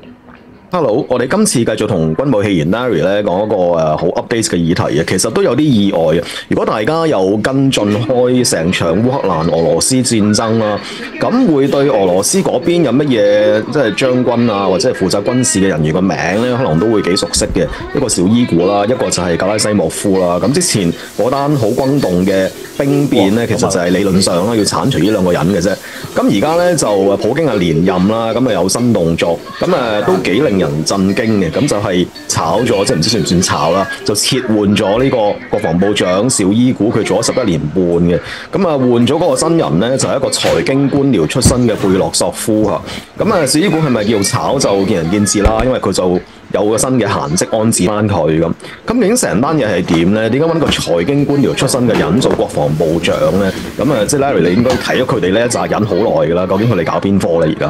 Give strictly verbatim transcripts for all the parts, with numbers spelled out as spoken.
Hello，我哋今次繼續同軍武戲言 Larry 咧講一個誒好 update 嘅議題嘅，其實都有啲意外嘅。如果大家有跟進開成場烏克蘭俄羅斯戰爭啦，咁會對俄羅斯嗰邊有乜嘢即係將軍啊，或者係負責軍事嘅人員個名咧，可能都會幾熟悉嘅。一個小伊古啦，一個就係格拉西莫夫啦。咁之前嗰單好轟動嘅兵變咧，其實就係理論上啦，要剷除呢兩個人嘅啫。咁而家咧就普京係連任啦，咁啊有新動作，咁誒都幾令人震驚嘅。咁就係炒咗，即係唔知算唔算炒啦，就撤換咗呢個國防部長紹伊古，佢做咗十一年半嘅。咁啊換咗嗰個新人咧，就係一個財經官僚出身嘅貝洛索夫嚇。咁啊紹伊古係咪叫炒就見仁見智啦，因為佢就有個新嘅閒職安置翻佢咁。咁究竟成單嘢係點咧？點解揾個財經官僚出身嘅人做國防部長咧？咁啊，即係 Larry，你應該睇咗佢哋呢一紮人好耐㗎啦。究竟佢哋搞邊科咧？而家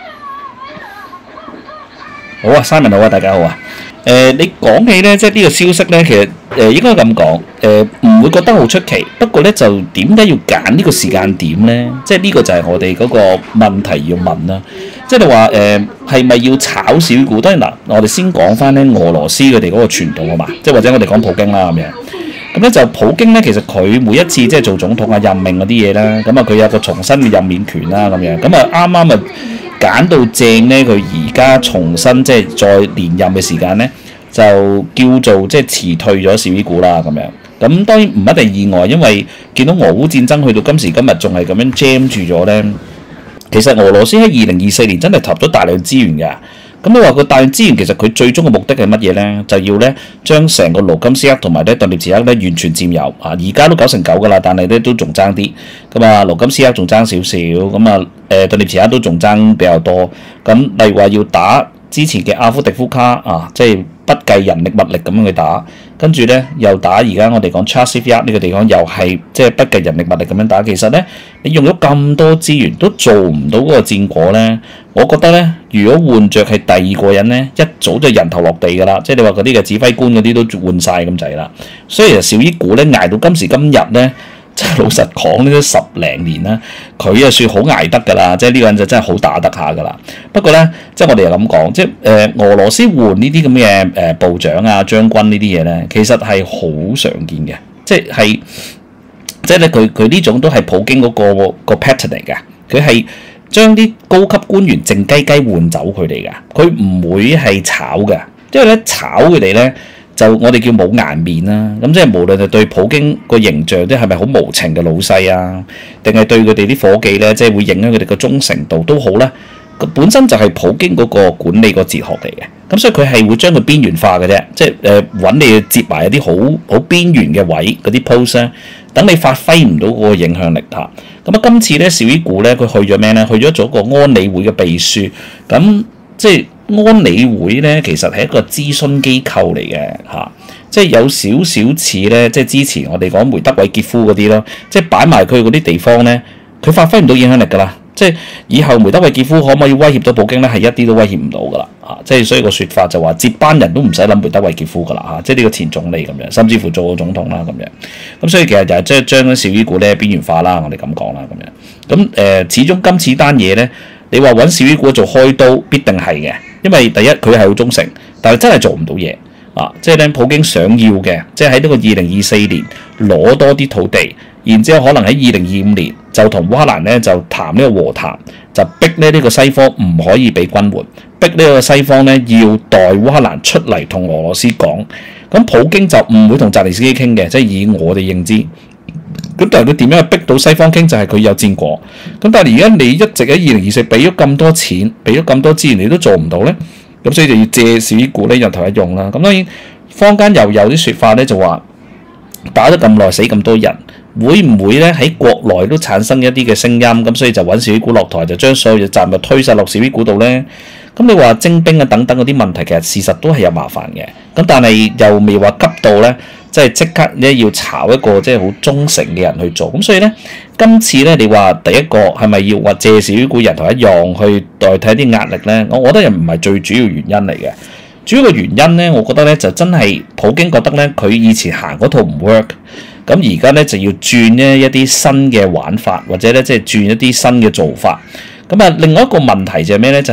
好啊，Simon好啊，大家好啊。誒、呃，你講起咧，即係呢個消息咧，其實誒、呃、應該咁講，誒、呃、唔會覺得好出奇。不過咧，就點解要揀呢個時間點咧？即係呢個就係我哋嗰個問題要問啦。即係你話誒係咪要炒紹伊古？當然嗱，我哋先講翻咧俄羅斯佢哋嗰個傳統啊嘛，即係或者我哋講普京啦咁樣。咁咧就普京咧，其實佢每一次即係做總統啊、任命嗰啲嘢啦，咁啊佢有個重新嘅任免權啦咁樣。咁啊啱啱啊揀到正咧，佢而家重新即係再連任嘅時間咧，就叫做即係辭退咗紹伊古啦咁樣。咁當然唔一定意外，因為見到俄烏戰爭去到今時今日仲係咁樣 jam 住咗咧。其實俄羅斯喺二零二四年真係投咗大量資源㗎。咁你話個大量資源其實佢最終嘅目的係乜嘢咧？就要咧將成個盧甘斯克同埋咧頓涅茨克咧完全佔有啊！而家都九成九㗎啦，但係咧都仲爭啲。咁啊，盧甘斯克仲爭少少，咁啊誒頓涅茨克都仲爭比較多。咁例如話要打之前嘅阿夫迪夫卡啊，即係不計人力物力咁樣去打，跟住咧又打而家我哋講 Chasiv 呢個地方又係即係不計人力物力咁樣打。其實咧你用咗咁多資源都做唔到嗰個戰果咧。我覺得咧，如果換着係第二個人咧，一早就人頭落地㗎啦。即係你話嗰啲嘅指揮官嗰啲都換晒咁滯啦。所以其實紹伊古咧捱到今時今日咧，即係老實講呢都十零年啦，佢啊算好捱得㗎啦。即係呢個人就真係好打得下㗎啦。不過咧，即係我哋又咁講，即係誒、呃、俄羅斯換呢啲咁嘅誒部長啊、將軍呢啲嘢咧，其實係好常見嘅。即係即係咧，佢佢呢種都係普京嗰、嗰個、嗰個 pattern 嚟嘅。佢係將啲高級官員靜雞雞換走佢哋㗎，佢唔會係炒㗎，因為咧炒佢哋咧就我哋叫冇顏面啦。咁即係無論係對普京個形象，即係咪好無情嘅老細啊，定係對佢哋啲伙計咧，即係會影響佢哋個忠誠度都好啦。佢本身就係普京嗰個管理個哲學嚟嘅，咁所以佢係會將佢邊緣化嘅啫，即係誒揾你接埋一啲好好邊緣嘅位嗰啲 post 咧，等你發揮唔到嗰個影響力嚇。咁啊，今次咧紹伊古咧佢去咗咩咧？去咗做個安理會嘅秘書，咁即係安理會咧其實係一個諮詢機構嚟嘅嚇，即係有少少似咧，即係之前我哋講梅德韋傑夫嗰啲咯，即係擺埋佢嗰啲地方咧，佢發揮唔到影響力㗎啦。即係以後梅德韋傑夫可唔可以威脅到普京咧？係一啲都威脅唔到㗎啦嚇！即係所以個説法就話接班人都唔使諗梅德韋傑夫㗎啦嚇！即係呢個前總理咁樣，甚至乎做過總統啦咁樣。咁所以其實就係即係將紹伊古咧邊緣化啦，我哋咁講啦咁樣。咁誒、呃，始終今次單嘢咧，你話揾紹伊古做開刀必定係嘅，因為第一佢係好忠誠，但係真係做唔到嘢啊！即係咧普京想要嘅，即係喺呢個二零二四年攞多啲土地。然之後可能喺二零二五年就同烏克蘭咧就談呢個和談，就逼咧呢個西方唔可以俾軍援，逼呢個西方咧要代烏克蘭出嚟同俄羅斯講。咁普京就唔會同澤連斯基傾嘅，即係以我哋認知。咁但係佢點樣逼到西方傾？就係佢有戰果。咁但係而家你一直喺二零二四俾咗咁多錢，俾咗咁多資源，你都做唔到咧。咁所以就要借紹伊古咧人頭一用啦。咁當然坊間又有啲説法咧就話打咗咁耐死咁多人。會唔會咧喺國內都產生一啲嘅聲音，咁所以就揾紹伊古落台，就將所有嘅責任推晒落紹伊古度咧？咁你話徵兵啊等等嗰啲問題，其實事實都係有麻煩嘅。咁但係又未話急到咧，即係即刻咧要炒一個即係好忠誠嘅人去做。咁所以咧，今次咧你話第一個係咪要話借紹伊古人頭一樣去代替啲壓力咧？我覺得又唔係最主要原因嚟嘅。主要嘅原因咧，我覺得咧就真係普京覺得咧佢以前行嗰套唔 work。咁而家咧就要轉呢一啲新嘅玩法，或者咧即係轉一啲新嘅做法。咁啊，另外一個問題就係咩咧？就係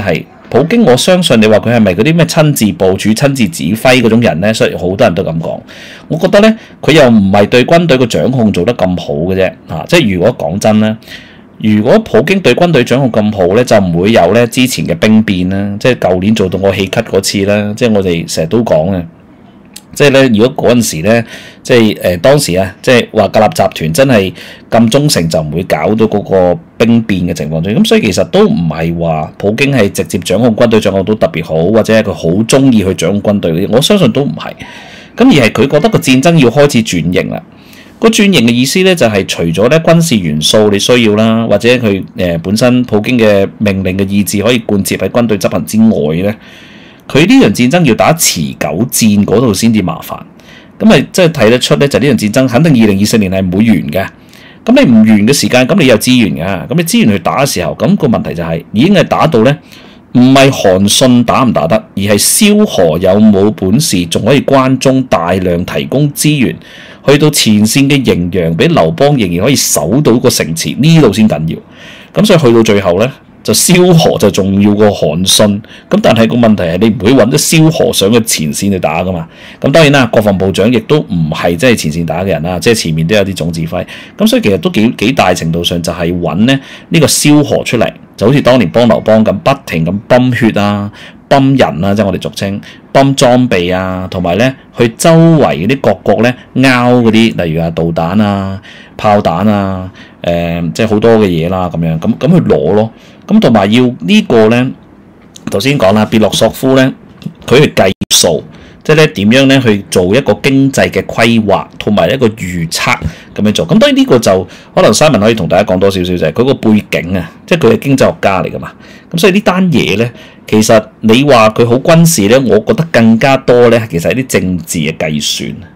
普京我相信你話佢係咪嗰啲咩親自部署、親自指揮嗰種人呢？所以好多人都咁講。我覺得呢，佢又唔係對軍隊嘅掌控做得咁好嘅啫。啊，即係如果講真呢，如果普京對軍隊掌控咁好呢，就唔會有呢之前嘅兵變啦。即係舊年做到我氣咳嗰次啦。即係我哋成日都講嘅。即係咧，如果嗰陣時咧，即係誒、呃、當時啊，即係話格納集團真係咁忠誠，就唔會搞到嗰個兵變嘅情況出現。咁所以其實都唔係話普京係直接掌控軍隊掌控到特別好，或者係佢好中意去掌控軍隊嗰啲。我相信都唔係。咁而係佢覺得個戰爭要開始轉型啦。個轉型嘅意思咧，就係、是、除咗咧軍事元素你需要啦，或者佢誒、呃、本身普京嘅命令嘅意志可以貫徹喺軍隊執行之外咧。佢呢場戰爭要打持久戰嗰度先至麻煩，咁咪即係睇得出咧，就呢場戰爭肯定二零二四年係唔會完嘅。咁你唔完嘅時間，咁你有資源㗎，咁你資源去打嘅時候，咁個問題就係已經係打到咧，唔係韓信打唔打得，而係蕭何有冇本事，仲可以關中大量提供資源，去到前線嘅營養，俾劉邦仍然可以守到個城池，呢度先緊要。咁所以去到最後咧。就蕭何就重要過韓信，咁但係個問題係你唔會揾咗蕭何上去前線去打噶嘛？咁當然啦，國防部長亦都唔係即係前線打嘅人啦，即係前面都有啲總指揮，咁所以其實都幾幾大程度上就係揾咧呢個蕭何出嚟，就好似當年幫劉邦咁，不停咁泵血啊、泵人啊，即係我哋俗稱泵裝備啊，同埋咧去周圍嗰啲各國咧拗嗰啲，例如啊導彈啊、炮彈啊，誒、呃、即係好多嘅嘢啦咁樣，咁咁去攞咯。咁同埋要呢個咧，頭先講啦，別洛索夫咧，佢去計數，即係咧點樣咧去做一個經濟嘅規劃同埋一個預測咁樣做。咁當然呢個就可能 Simon 可以同大家講多少少就係佢個背景啊，即係佢係經濟學家嚟噶嘛。咁所以呢單嘢咧，其實你話佢好軍事咧，我覺得更加多咧，其實係啲政治嘅計算。誒、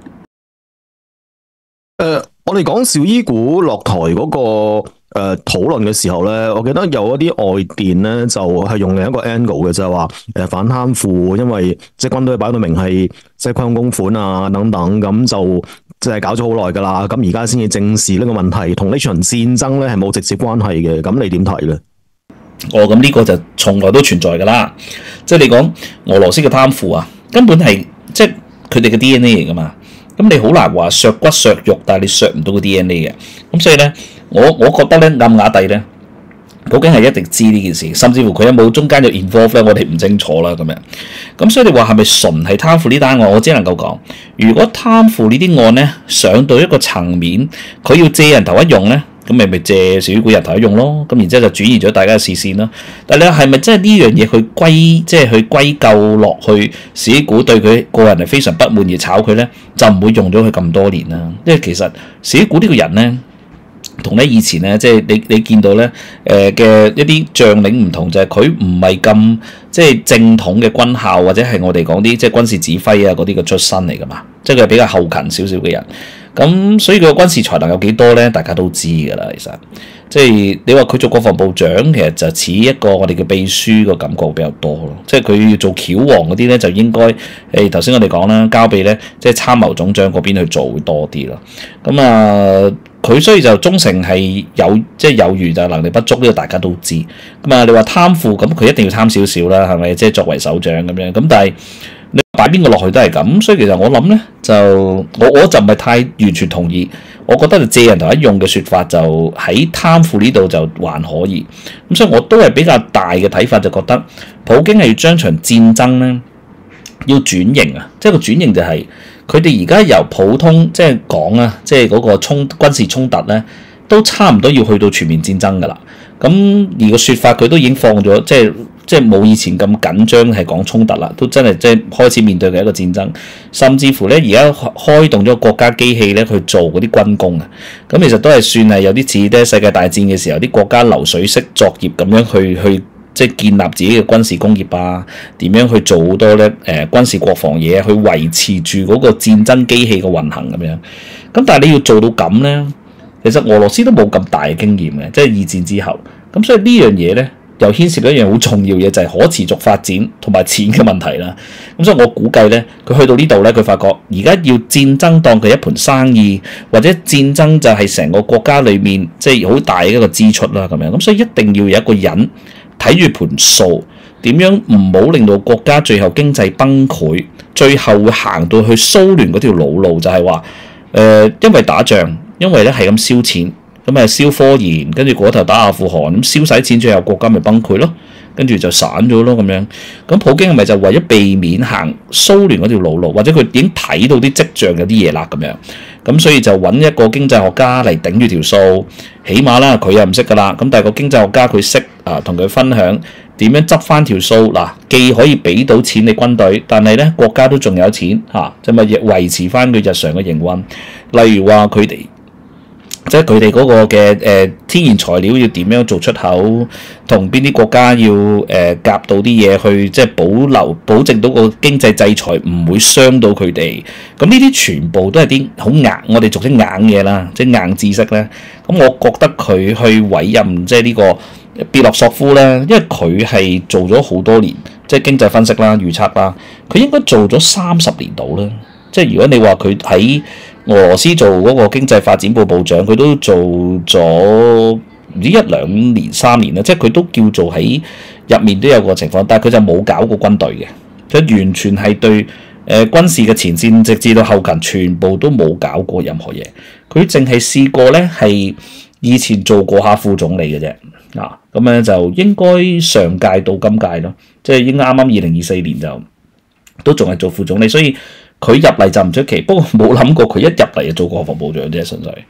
呃，我哋講紹伊古落台嗰、那個。誒，討論嘅時候咧，我記得有一啲外電咧就係、是、用另一個 angle 嘅，就係話誒反貪腐，因為即係軍隊擺到明係即係虧空公款啊等等，咁就即係搞咗好耐噶啦，咁而家先至正視呢個問題，同呢場戰爭咧係冇直接關係嘅，咁你點睇咧？ 哦，咁呢個就從來都存在噶啦，即係你講俄羅斯嘅貪腐啊，根本係即係佢哋嘅 D N A 嚟噶嘛，咁你好難話削骨削肉，但係你削唔到個 D N A 嘅，咁所以咧。我我覺得咧暗啞底咧，普京係一定知呢件事，甚至乎佢有冇中間有 involve 咧，我哋唔清楚啦咁樣。咁所以你話係咪純係貪腐呢單案？我只能夠講，如果貪腐呢啲案咧上到一個層面，佢要借人頭一用咧，咁咪咪借紹伊古人頭一用咯。咁然之後就轉移咗大家嘅視線咯。但係你話係咪真係呢樣嘢去歸即係去歸咎落去紹伊古對佢個人係非常不滿而炒佢咧，就唔會用咗佢咁多年啦。因為其實紹伊古呢個人咧。同咧以前咧，即係你你見到咧，誒、呃、嘅一啲將領唔同，就係佢唔係咁即係正統嘅軍校，或者係我哋講啲即係軍事指揮啊嗰啲嘅出身嚟噶嘛，即係佢係比較後勤少少嘅人。咁所以佢嘅軍事才能有幾多咧？大家都知㗎啦，其實即係你話佢做國防部長，其實就似一個我哋嘅秘書個感覺比較多咯。即係佢要做橋王嗰啲咧，就應該誒頭先我哋講啦，交俾咧即係參謀總長嗰邊去做會多啲咯。咁啊〜佢所以就忠誠係有即係有餘，就能力不足呢個大家都知。咁啊，你話貪腐咁，佢一定要貪少少啦，係咪？即係作為首長咁樣。咁但係你擺邊個落去都係咁，所以其實我諗咧，就我我就唔係太完全同意。我覺得就借人頭一用嘅説法，就喺貪腐呢度就還可以。咁所以我都係比較大嘅睇法，就覺得普京係要將場戰爭咧要轉型啊，即係個轉型就係、是。佢哋而家由普通即係講啊，即係嗰個衝軍事衝突咧，都差唔多要去到全面戰爭㗎啦。咁而個説法佢都已經放咗，即係即係冇以前咁緊張係講衝突啦，都真係即係開始面對嘅一個戰爭。甚至乎咧，而家開動咗國家機器咧去做嗰啲軍工啊。咁其實都係算係有啲似咧世界大戰嘅時候啲國家流水式作業咁樣去去。即係建立自己嘅軍事工業啊，點樣去做好多咧？誒、呃、軍事國防嘢去維持住嗰個戰爭機器嘅運行咁樣。咁但係你要做到咁咧，其實俄羅斯都冇咁大嘅經驗嘅，即係二戰之後。咁所以呢樣嘢咧，又牽涉到一樣好重要嘢，就係、是、可持續發展同埋錢嘅問題啦。咁所以我估計咧，佢去到呢度咧，佢發覺而家要戰爭當佢一盤生意，或者戰爭就係成個國家裏面即係好大嘅一個支出啦咁樣。咁所以一定要有一個人。睇住盤數， 點樣唔好令到國家最後經濟崩潰，最後會行到去蘇聯嗰條老路，就係話誒，因為打仗，因為咧係咁燒錢，咁誒燒科研，跟住嗰頭打阿富汗，咁燒晒錢，最後國家咪崩潰咯，跟住就散咗咯咁樣。咁普京係咪就為咗避免行蘇聯嗰條老路，或者佢已經睇到啲跡象有啲嘢啦咁樣？咁所以就揾一個經濟學家嚟頂住條數，起碼啦佢又唔識噶啦，咁但係個經濟學家佢識啊，同佢分享點樣執翻條數嗱，既可以俾到錢你軍隊，但係咧國家都仲有錢嚇，就咪維持翻佢日常嘅營運。例如話佢哋即係佢哋嗰個嘅誒、呃、天然材料要點樣做出口，同邊啲國家要誒、呃、夾到啲嘢去，即係保留保證到個經濟制裁唔會傷到佢哋。咁呢啲全部都係啲好硬，我哋俗稱硬嘢啦，即係硬知識咧。咁我覺得佢去委任即係呢個別洛索夫咧，因為佢係做咗好多年，即係經濟分析啦、預測啦，佢應該做咗三十年度啦。即係如果你話佢喺俄羅斯做嗰個經濟發展部部長，佢都做咗唔知一兩年、三年啦，即係佢都叫做喺入面都有個情況，但係佢就冇搞過軍隊嘅，即係完全係對誒、呃、軍事嘅前線，直至到後勤，全部都冇搞過任何嘢。佢淨係試過咧，係以前做過下副總理嘅啫。啊，咁咧就應該上屆到今屆咯，即係應該啱啱二零二四年就都仲係做副總理，所以佢入嚟就唔出奇。不過冇諗過佢一入嚟就做國防部長啫，純粹。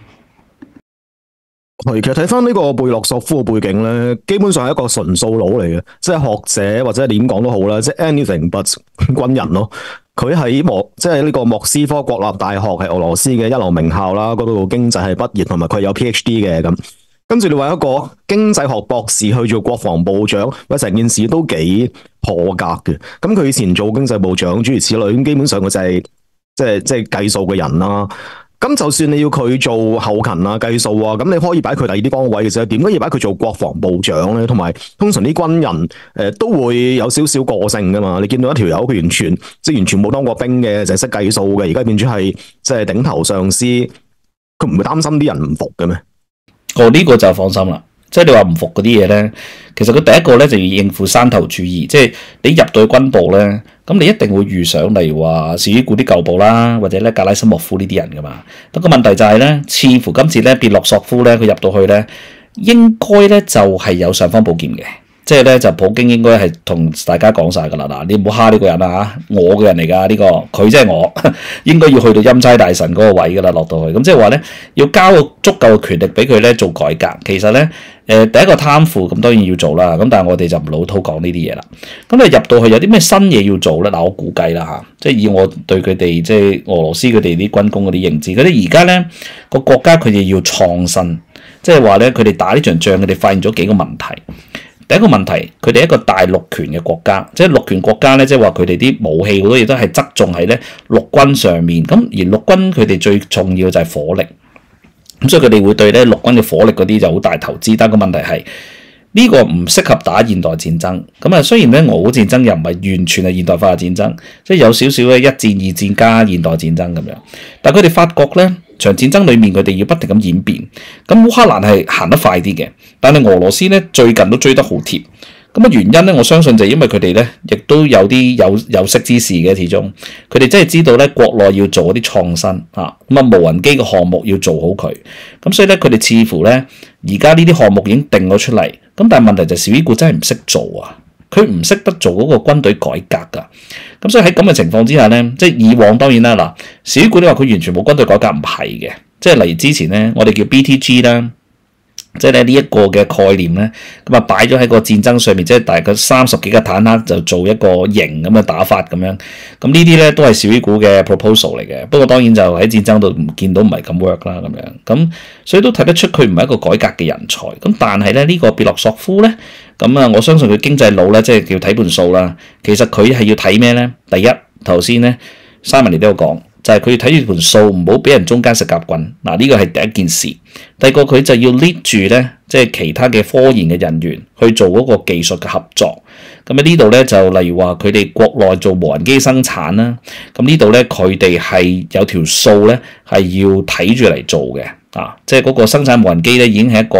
係，其實睇翻呢個貝洛索夫嘅背景咧，基本上係一個純數佬嚟嘅，即係學者或者點講都好啦，即係 anything but 軍人咯。佢喺莫即係呢個莫斯科國立大學係俄羅斯嘅一流名校啦，嗰度經濟係畢業，同埋佢有 PhD 嘅咁。跟住你話一個經濟學博士去做國防部長，喂，成件事都幾破格嘅。咁佢以前做經濟部長，諸如此類，咁基本上佢就係即係即係計數嘅人啦。咁就算你要佢做後勤啊、計數啊，咁你可以擺佢第二啲崗位嘅啫。點解要擺佢做國防部長咧？同埋通常啲軍人誒、呃、都會有少少個性噶嘛。你見到一條友佢完全即係完全冇當過兵嘅，就係識計數嘅，而家變咗係即係頂頭上司，佢唔會擔心啲人唔服嘅咩？ 哦，呢個就放心啦。即係你話唔服嗰啲嘢咧，其實佢第一個咧就要應付山頭主義，即係你入到去軍部咧，咁你一定會遇上例如話史伊古啲舊部啦，或者咧格拉西莫夫呢啲人噶嘛。不過問題就係咧，似乎今次咧別洛索夫咧佢入到去咧，應該咧就係有尚方寶劍嘅。即係咧，就普京應該係同大家講晒噶啦，嗱，你唔好蝦呢個人啊嚇，我嘅人嚟㗎呢個，佢即係我，應該要去到欽差大臣嗰個位㗎啦，落到去，咁即係話咧，要交個足夠嘅權力俾佢咧做改革。其實咧，誒、呃、第一個貪腐，咁當然要做啦，咁但係我哋就唔老土講呢啲嘢啦。咁你入到去有啲咩新嘢要做咧？嗱，我估計啦嚇，即係以我對佢哋即係俄羅斯佢哋啲軍工嗰啲認知，佢哋而家咧個國家佢哋要創新，即係話咧佢哋打呢場仗，佢哋發現咗幾個問題。第一個問題，佢哋一個大陸權嘅國家，即係陸權國家咧，即係話佢哋啲武器好多嘢都係側重喺咧陸軍上面。咁而陸軍佢哋最重要就係火力，咁所以佢哋會對咧陸軍嘅火力嗰啲就好大投資。但個問題係呢個唔適合打現代戰爭。咁啊，雖然咧俄烏戰爭又唔係完全係現代化嘅戰爭，即係有少少咧一戰二戰加現代戰爭咁樣，但係佢哋發覺咧。場戰爭裏面佢哋要不停咁演變，咁烏克蘭係行得快啲嘅，但係俄羅斯咧最近都追得好貼。咁啊原因咧，我相信就係因為佢哋咧亦都有啲有有識之士嘅，始終佢哋真係知道咧國內要做啲創新啊，咁啊無人機嘅項目要做好佢，咁所以咧佢哋似乎咧而家呢啲項目已經定咗出嚟，咁但係問題就係紹伊古真係唔識做啊。佢唔識得做嗰個軍隊改革㗎，咁所以喺咁嘅情況之下咧，即係以往當然啦，嗱，史伊古你話佢完全冇軍隊改革唔係嘅，即係例如之前咧，我哋叫 B T G 啦，即係咧呢一個嘅概念咧，咁啊擺咗喺個戰爭上面，即係大概三十幾個坦克就做一個營咁嘅打法咁樣，咁呢啲咧都係史伊古嘅 proposal 嚟嘅，不過當然就喺戰爭度唔見到唔係咁 work 啦咁樣，咁所以都睇得出佢唔係一個改革嘅人才，咁但係咧呢個別洛索夫咧。咁啊，我相信佢經濟佬咧，即係叫睇盤數啦。其實佢係要睇咩咧？第一，頭先咧，Simon 你都有講，就係佢要睇住盤數，唔好俾人中間食夾棍。嗱，呢個係第一件事。第二個佢就要 lead 住咧，即係其他嘅科研嘅人員去做嗰個技術嘅合作。咁喺呢度咧，就例如話佢哋國內做無人機生產啦。咁呢度咧，佢哋係有條數咧，係要睇住嚟做嘅。啊，即係嗰個生產無人機咧，已經係一個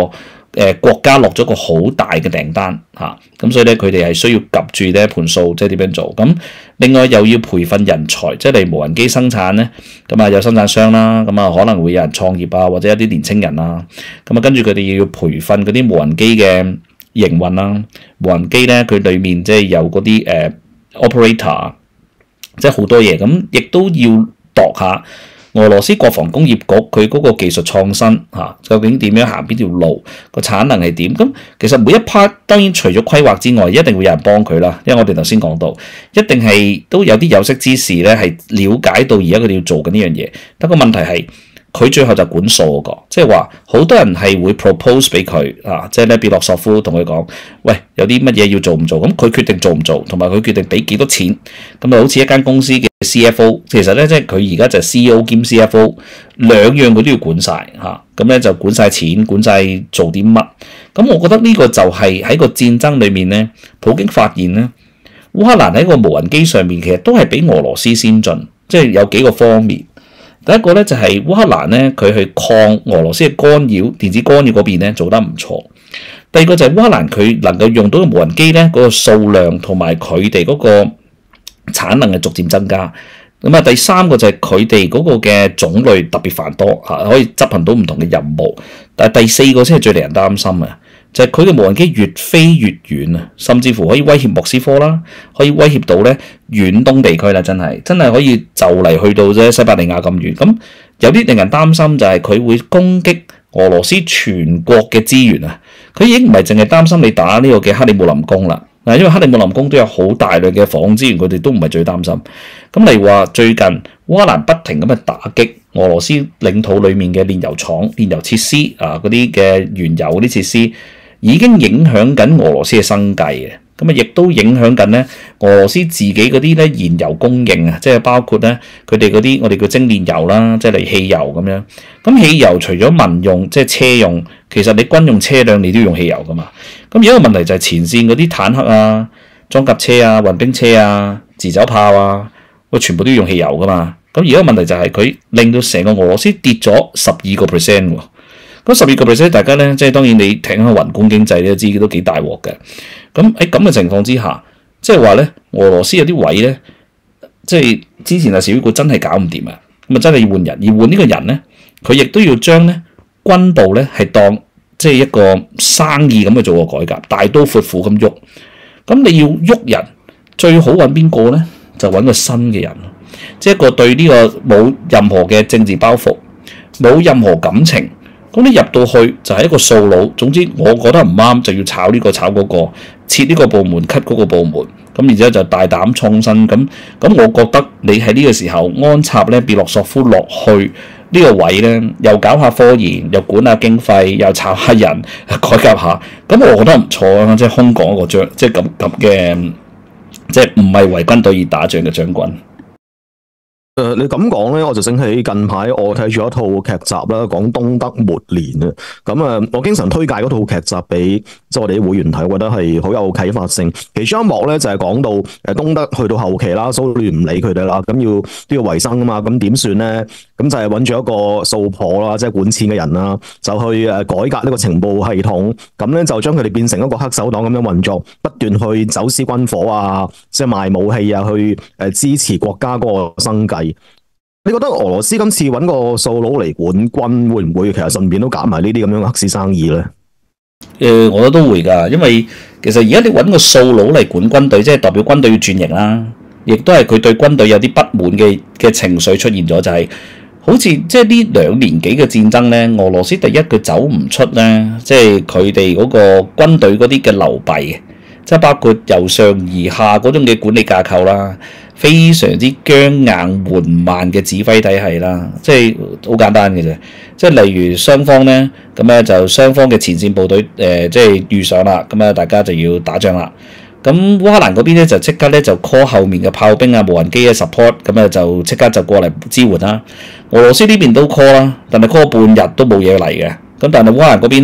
誒國家落咗個好大嘅訂單嚇，咁所以咧佢哋係需要及住呢一盤數，即係點樣做？咁另外又要培訓人才，即係例如無人機生產咧，咁啊有生產商啦，咁啊可能會有人創業啊，或者一啲年青人啊，咁啊跟住佢哋要培訓嗰啲無人機嘅營運啦，無人機咧佢裡面即係有嗰啲誒 operator，即係好多嘢，咁亦都要度下。俄羅斯國防工業局佢嗰個技術創新嚇，究竟點樣行邊條路，個產能係點？咁其實每一 part 當然除咗規劃之外，一定會有人幫佢啦。因為我哋頭先講到，一定係都有啲有識之士咧，係了解到而家佢哋要做緊呢樣嘢。不過問題係佢最後就管數嗰個，即係話好多人係會 propose 俾佢啊，即係咧別洛索夫同佢講，喂，有啲乜嘢要做唔做？咁佢決定做唔做，同埋佢決定俾幾多錢。咁啊，好似一間公司嘅 C F O， 其實咧即係佢而家就係 C E O 兼 C F O 兩樣佢都要管晒嚇。咁咧就管晒錢，管晒做啲乜。咁我覺得呢個就係喺個戰爭裏面咧，普京發現咧，烏克蘭喺個無人機上面其實都係比俄羅斯先進，即係有幾個方面。第一個咧就係烏克蘭咧，佢去抗俄羅斯嘅干擾，電子干擾嗰邊咧做得唔錯。第二個就係烏克蘭佢能夠用到嘅無人機咧，嗰個數量同埋佢哋嗰個產能係逐漸增加。咁啊，第三個就係佢哋嗰個嘅種類特別繁多嚇，可以執行到唔同嘅任務。但係第四個先係最令人擔心啊！就係佢嘅無人機越飛越遠啊，甚至乎可以威脅莫斯科啦，可以威脅到咧遠東地區啦，真係真係可以就嚟去到啫西伯利亞咁遠。咁有啲令人擔心就係佢會攻擊俄羅斯全國嘅資源啊！佢已經唔係淨係擔心你打呢個嘅克里姆林宮啦，嗱，因為克里姆林宮都有好大量嘅防空資源，佢哋都唔係最擔心。咁例如話最近烏克蘭不停咁去打擊俄羅斯領土裡面嘅煉油廠、煉油設施啊，嗰啲嘅原油嗰啲設施。已經影響緊俄羅斯嘅生計嘅，咁啊亦都影響緊咧俄羅斯自己嗰啲咧燃油供應啊，即係包括咧佢哋嗰啲我哋叫精煉油啦，即係嚟汽油咁樣。咁汽油除咗民用，即係車用，其實你軍用車輛你都要用汽油噶嘛。咁而家個問題就係前線嗰啲坦克啊、裝甲車啊、運兵車啊、自走炮啊，喂全部都要用汽油噶嘛。咁而家個問題就係佢令到成個俄羅斯跌咗十二個 percent 喎。咁十二個 percent，大家咧，即係當然你睇下宏觀經濟，你都知都幾大鑊嘅。咁喺咁嘅情況之下，即係話咧，俄羅斯有啲位咧，即係之前啊，紹伊古真係搞唔掂啊，咁啊真係要換人，而換呢個人咧，佢亦都要將咧軍部咧係當即係一個生意咁去做個改革，大刀闊斧咁喐。咁你要喐人，最好揾邊個咧？就揾個新嘅人，即係一個對呢個冇任何嘅政治包袱，冇任何感情。咁你入到去就係一個數佬，總之我覺得唔啱就要炒呢個炒嗰個，撤呢個部門 cut 嗰個部門，咁然之後就大膽創新。咁咁我覺得你喺呢個時候安插咧別洛索夫落去呢個位咧，又搞下科研，又管下經費，又炒下人，改革下，咁我覺得唔錯啊！即係空降一個將，即係咁咁嘅，即係唔係為軍隊而打仗嘅將軍。 誒、呃，你咁講咧，我就醒起近排我睇住一套劇集啦，講東德末年啊。咁啊，我經常推介嗰套劇集俾即係我哋啲會員睇，我覺得係好有啟發性。其中一幕咧就係、是、講到誒東德去到後期啦，蘇聯唔理佢哋啦，咁要都要維生啊嘛，咁點算咧？咁就係揾咗一個數婆啦，即係管錢嘅人啦，就去誒改革呢個情報系統，咁咧就將佢哋變成一個黑手黨咁樣運作，不斷去走私軍火啊，即係賣武器啊，去誒支持國家嗰個生計。你覺得俄羅斯今次揾個數佬嚟管軍，會唔會其實順便都搞埋呢啲咁樣黑市生意咧？ 誒、呃，我覺得都會㗎，因為其實而家你揾個數佬嚟管軍隊，即係代表軍隊要轉型啦，亦都係佢對軍隊有啲不滿嘅嘅情緒出現咗，就係、是、好似即係呢兩年幾嘅戰爭咧，俄羅斯第一佢走唔出咧，即係佢哋嗰個軍隊嗰啲嘅流弊，即係包括由上而下嗰種嘅管理架構啦。非常之僵硬緩慢嘅指揮體系啦，即係好簡單嘅啫。即係例如雙方咧，咁咧就雙方嘅前線部隊誒、呃，即係遇上啦，咁啊大家就要打仗啦。咁烏克蘭嗰邊咧就即刻咧就 call 後面嘅炮兵啊、無人機嘅 support，咁啊就即刻就過嚟支援啦。俄羅斯呢邊都 call 啦，但係 call 半日都冇嘢嚟嘅。咁但係烏克蘭嗰邊咧，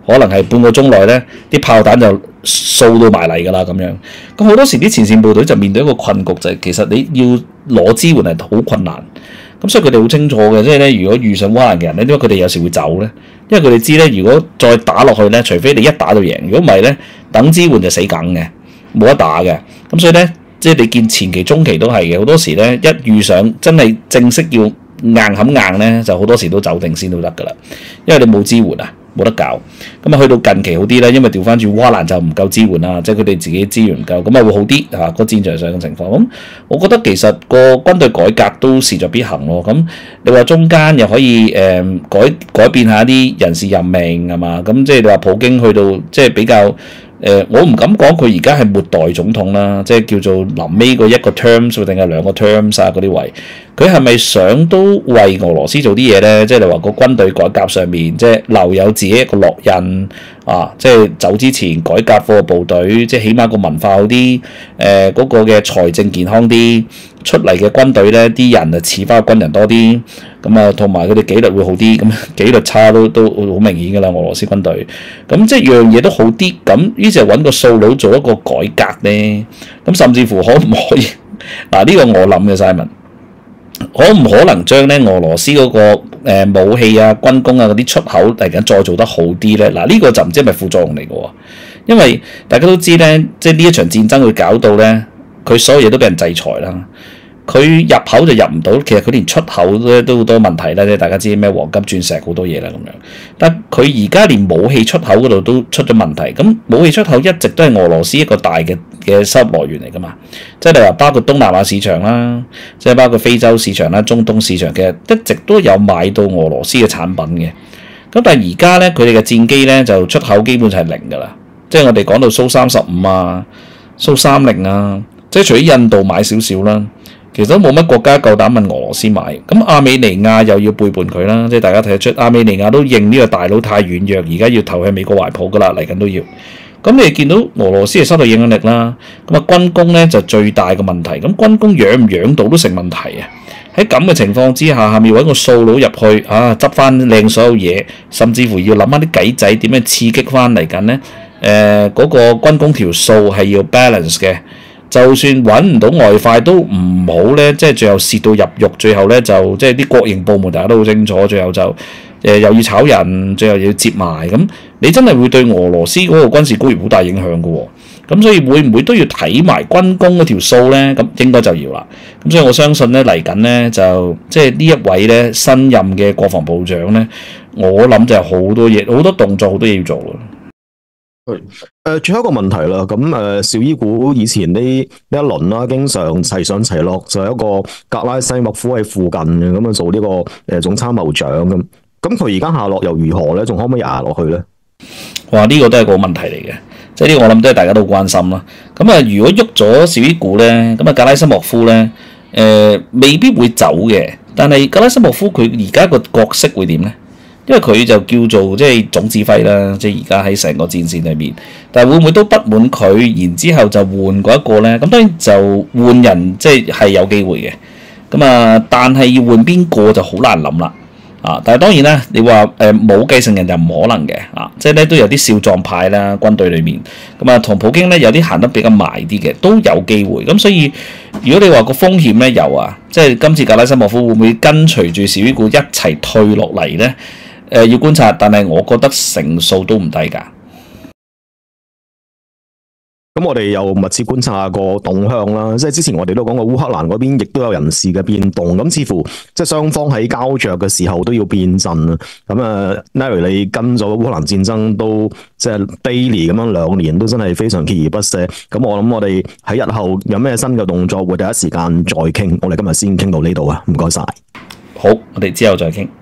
可能係半個鐘內咧，啲炮彈就掃到埋嚟㗎啦咁樣。咁好多時啲前線部隊就面對一個困局，就係、是、其實你要攞支援係好困難。咁所以佢哋好清楚嘅，即係咧，如果遇上烏克蘭嘅人咧，點解佢哋有時會走咧？因為佢哋知咧，如果再打落去咧，除非你一打就贏，如果唔係咧，等支援就死梗嘅，冇得打嘅。咁所以咧，即係你見前期、中期都係嘅，好多時咧一遇上真係正式要硬冚硬咧，就好多時都走定先都得㗎啦，因為你冇支援啊。冇得搞，咁啊去到近期好啲啦，因為調翻轉烏克蘭就唔夠支援啦，即係佢哋自己資源唔夠，咁啊會好啲嚇個戰場上嘅情況。咁我覺得其實個軍隊改革都勢在必行咯。咁你話中間又可以誒、呃、改改變下啲人事任命係嘛？咁即係你話普京去到即係比較。誒、呃，我唔敢講佢而家係末代總統啦，即係叫做臨尾個一個 terms 定係兩個 terms 啊嗰啲位，佢係咪想都為俄羅斯做啲嘢咧？即係你話個軍隊改革上面，即係留有自己一個烙印啊！即係走之前改革個部隊，即係起碼個文化好啲，誒、呃、嗰、那個嘅財政健康啲，出嚟嘅軍隊咧啲人啊似翻個軍人多啲，咁啊同埋佢哋紀律會好啲，咁紀律差都都好明顯㗎啦，俄羅斯軍隊，咁即係樣嘢都好啲，咁於是揾個數佬做一個改革咧，咁甚至乎可唔可以嗱呢、這個我諗嘅 Simon， 可唔可能將咧俄羅斯嗰、那個、呃、武器啊、軍工啊嗰啲出口嚟緊再做得好啲咧？嗱呢、這個就唔知係咪副作用嚟嘅喎，因為大家都知咧，即係呢一場戰爭會搞到咧，佢所有嘢都俾人制裁啦。佢入口就入唔到，其實佢連出口咧都好多問題啦。即係大家知咩黃金、鑽石好多嘢啦咁樣。但佢而家連武器出口嗰度都出咗問題。咁武器出口一直都係俄羅斯一個大嘅嘅收入來源嚟㗎嘛。即係你話包括東南亞市場啦，即係包括非洲市場啦、中東市場嘅，一直都有買到俄羅斯嘅產品嘅。咁但係而家咧，佢哋嘅戰機咧就出口基本就係零㗎啦。即係我哋講到蘇三十五啊、蘇三零啊，即係除咗印度買少少啦。其實都冇乜國家夠膽問俄羅斯買，咁亞美尼亞又要背叛佢啦，即係大家睇得出亞美尼亞都認呢個大佬太軟弱，而家要投向美國懷抱噶啦，嚟緊都要。咁你見到俄羅斯係收到影響力啦，咁啊軍工咧就最大嘅問題，咁軍工養唔養到都成問題啊！喺咁嘅情況之下，下面揾個數佬入去啊，執翻靚所有嘢，甚至乎要諗翻啲計仔點樣刺激翻嚟緊咧？誒、呃、嗰、那個軍工條數係要 balance 嘅。就算揾唔到外快都唔好咧，即係最後蝕到入獄，最後咧就即係啲國營部門大家都好清楚，最後就誒、呃、又要炒人，最後又要接埋，咁你真係會對俄羅斯嗰個軍事僱員好大影響嘅喎。咁所以會唔會都要睇埋軍工嗰條數咧？咁應該就要啦。咁所以我相信咧嚟緊咧就即係呢一位咧新任嘅國防部長咧，我諗就係好多嘢，好多動作，好多嘢要做咯。 誒，最後一個問題啦，咁誒，紹伊古以前呢呢一輪啦，經常齊上齊落，就係一個格拉西莫夫喺附近嘅，咁啊做呢個誒總參謀長咁，咁佢而家下落又如何咧？仲可唔可以捱落去咧？ 哇！呢、這個都係個問題嚟嘅，即係呢個我諗都係大家都好關心啦。咁啊，如果喐咗紹伊古咧，咁啊格拉西莫夫咧，誒、呃、未必會走嘅，但係格拉西莫夫佢而家個角色會點咧？因為佢就叫做即係總指揮啦，即係而家喺成個戰線裏面，但係會唔會都不滿佢，然之後就換過一個咧？咁當然就換人，即係係有機會嘅。咁啊，但係要換邊個就好難諗啦。啊，但係當然啦，你話誒冇繼承人就唔可能嘅。啊，即係咧都有啲少壯派啦，軍隊裏面。咁啊，同普京咧有啲行得比較埋啲嘅，都有機會。咁所以如果你話個風險咧有啊，即係今次格拉西莫夫會唔會跟隨住紹伊古一齊退落嚟咧？誒、呃、要觀察，但係我覺得成數都唔低㗎。 咁我哋又密切觀察下個動向啦。即係之前我哋都講過烏克蘭嗰邊亦都有人事嘅變動，咁似乎即係雙方喺膠着嘅時候都要變陣啦。咁啊 Larry 你跟咗烏克蘭戰爭都即係 daily 咁樣兩年，都真係非常鍥而不捨。咁我諗我哋喺日後有咩新嘅動作，會第一時間再傾。我哋今日先傾到呢度啊，唔該晒。 好，我哋之後再傾。